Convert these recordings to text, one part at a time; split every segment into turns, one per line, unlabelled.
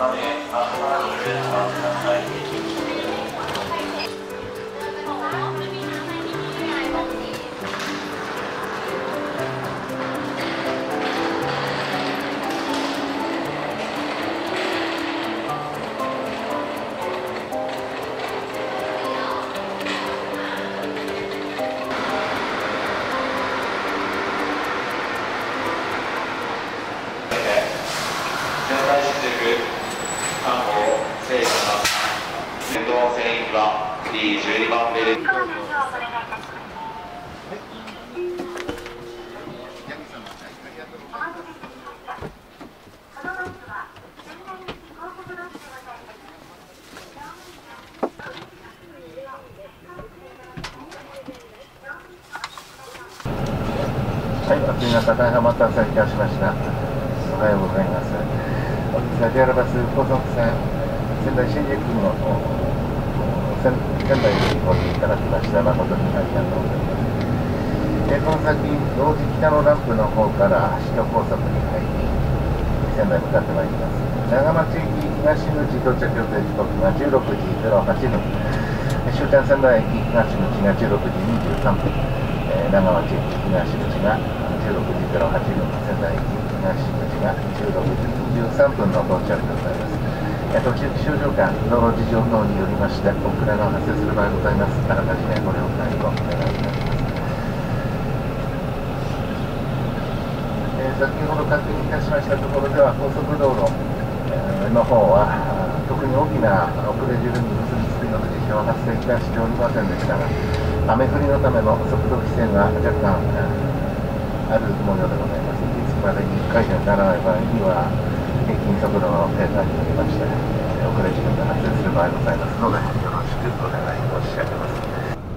12番目です。
はい、暑い中大変お待たせいたしました。おはようございます。本日は JR バス高速線仙台新宿の仙台にお越しいただきました誠にありがとうございます。この先、同時北のランプの方から首都高速に入り、仙台に向かってまいります。長町駅東口到着予定時刻が16時08分、終点仙台駅東口が16時23分、長町駅東口が16時08分、仙台駅東口が16時23分の到着でございます。途中気象条件、道路事情等によりまして遅れが発生する場合ございます。あらかじめご了解をお願いいたします。先ほど確認いたしましたところでは高速道路の方は特に大きな遅れ汁に結びつくような事象は発生いたしておりませんでしたが、雨降りのための速度規制が若干ある模様でございます。いつまでに解除にならない場合には平均速度の低下によりまして遅れ時間が発生する場合ございますので、よろしくお願い申し上げます。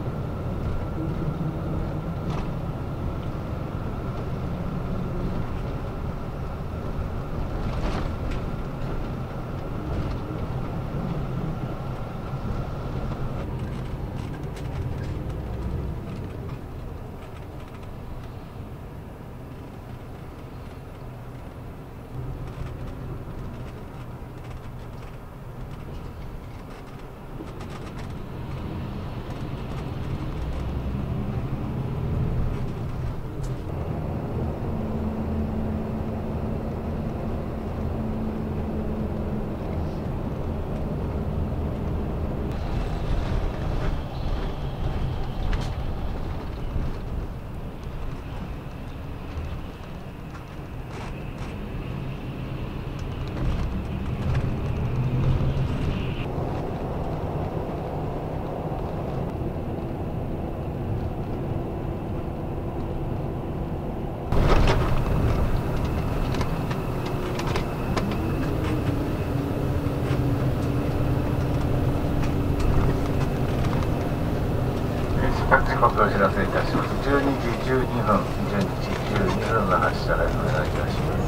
時刻をお知らせいたします。12時12分、12時12分の発車でお願いいたします。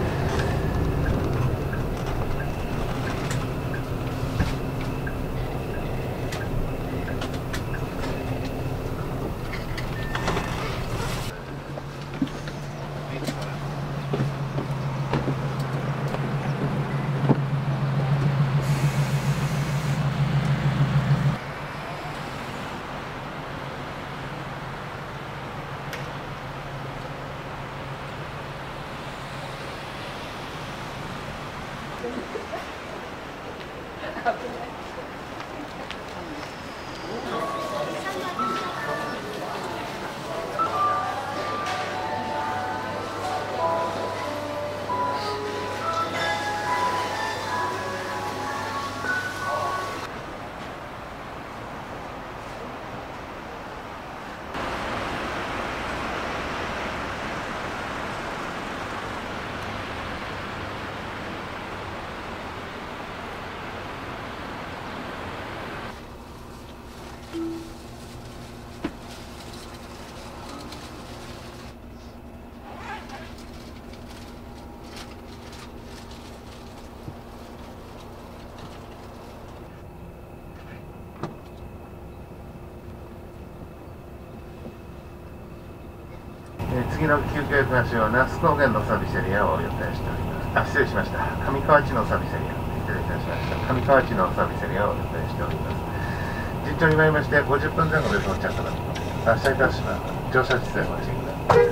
次の休憩場所は那須高原のサービスエリアを予定しております。失礼しました。上河内のサービスエリア。 たしました。上河内のサービスエリアを予定しております。順調に参りまして、50分前後で到着となります。発車いたします。乗車姿勢をお待ちください。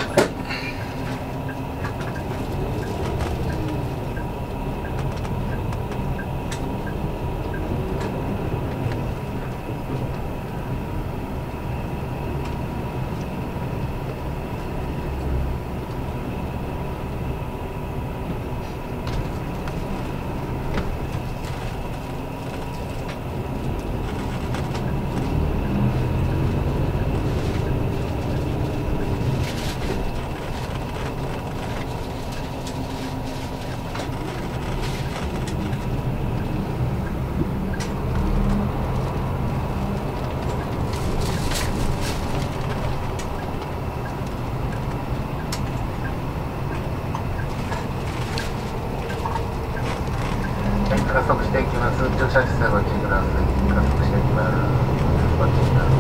加速していきます。乗車姿勢ご注意ください。加速していきます。ご注意ください。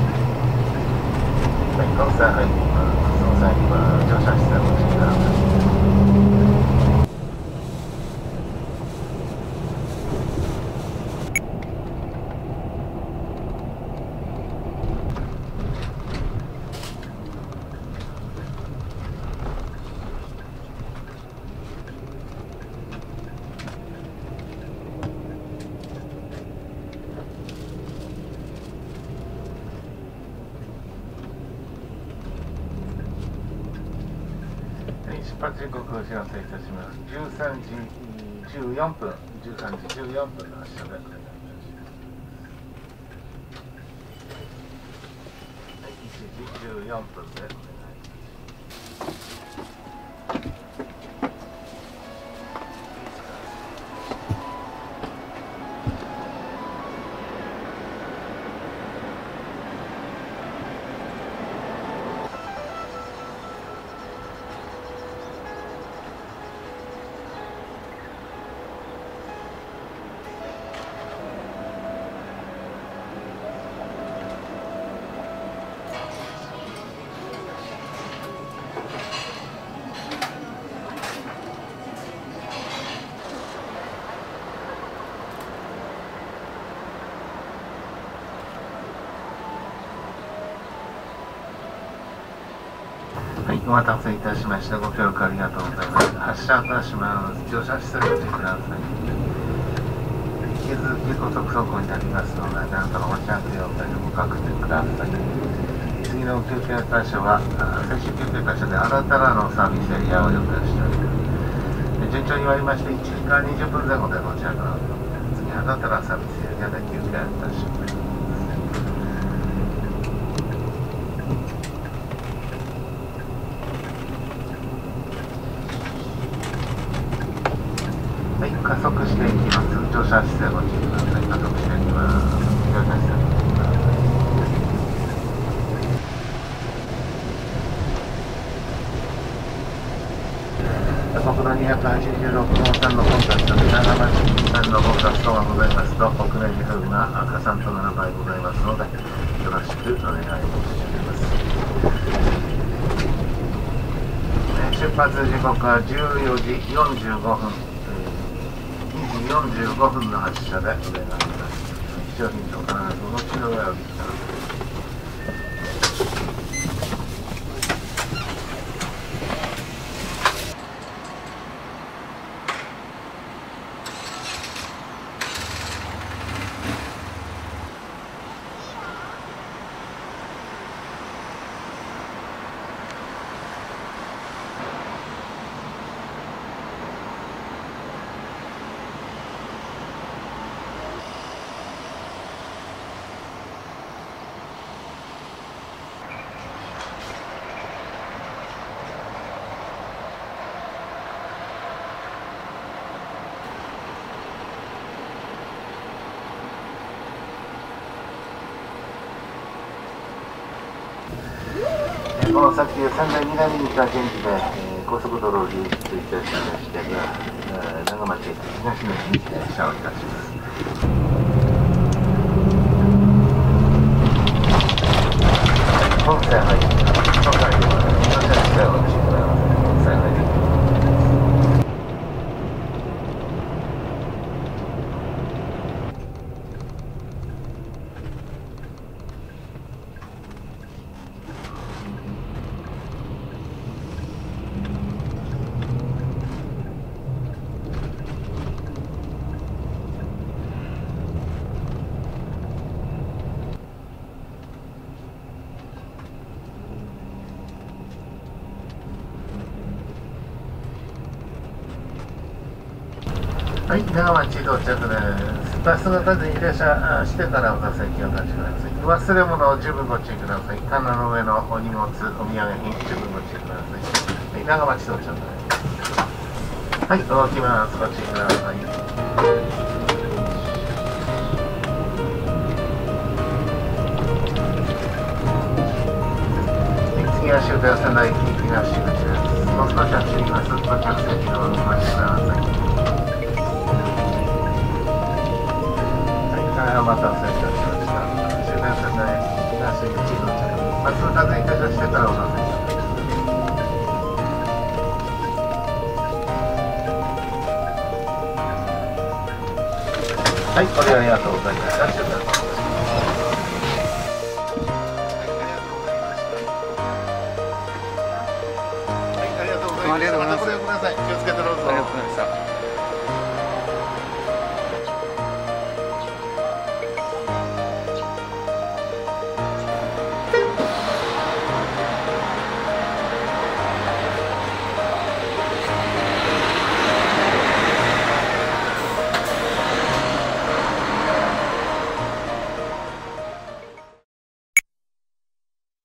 はい、交差入ります。交差入ります。乗車姿勢ご注意ください。出発時刻をお知らせいたします。13時14分、13時14分の発車でお願いいたします。はい、1時14分でお願いいたします。はい、お待たせいたしました。ご協力ありがとうございます。発車いたします。乗車姿勢をご注意ください。引き続き高速走行になりますので、何とかお持ち運びをご確認ください。次の休憩箇所は、最終休憩箇所で新たなのサービスエリアを予定しております。順調に参りまして、1時間20分前後で到着となっております。次、新たなサービスエリアで休憩いたします。はい、加速していきます。乗車姿勢ご注意ください。加速していきます。乗車姿勢ご注意ください。国道286号線のコンタクトで長町線のご活動がございますと、遅れ時分が加算となる場合ございますので、よろしくお願い申し上げます。出発時刻は14時45分。2時45分の発車でお願いいたします。商品と必ずお持ちの上をお聞きください。この先、仙台南に来た現地で、高速道路を流出いたしまして、長町駅東の日に停車をいたします。本線入ります。本線入ります。乗車姿勢をお待ちください。本線入ります。 はい、長町到着です。バスが立てに停車してからお座席をお立ちください。忘れ物を十分ご注意ください。棚の上のお荷物、お土産品、十分ご注意ください。はい、長町到着です。はい、動きます。ご注意ください。次は終点仙台駅東口です。もう少し走ります。到着席をお待ちください。お待たせいたしました。終電仙台東口到着。バスが立てに停車してからお待たせいたします。はい、これありがとうございました。終点です。ありがとうございました。またご利用ください。気をつけてどうぞ。ありがとうございました。